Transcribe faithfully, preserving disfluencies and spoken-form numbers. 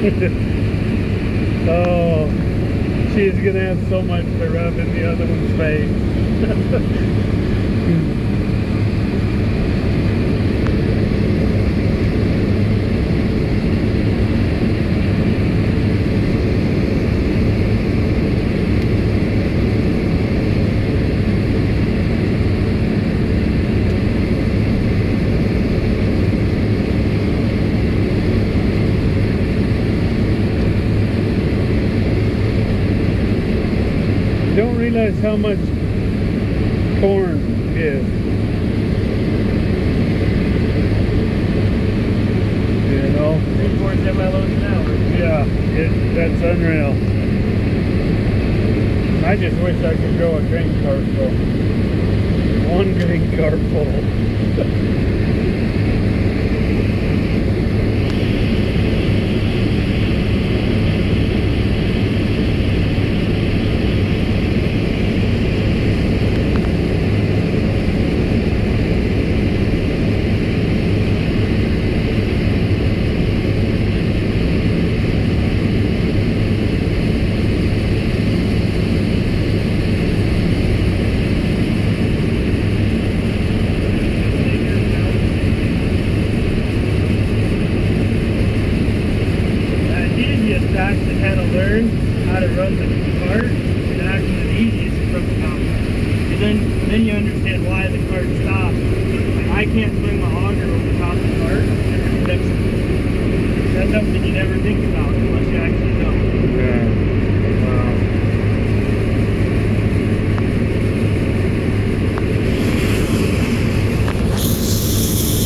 Oh, she's gonna have so much to rub in the other one's face. Don't realize how much corn is. You know? three forty-seven miles an hour. Yeah, it, that's unreal. I just wish I could grow a grain cart full. One grain cart full. Actually had to learn how to run the cart, and actually the easiest is from the top. And then, then you understand why the cart stops. Like, I can't swing my auger over the top of the cart. That's, that's something you never think about.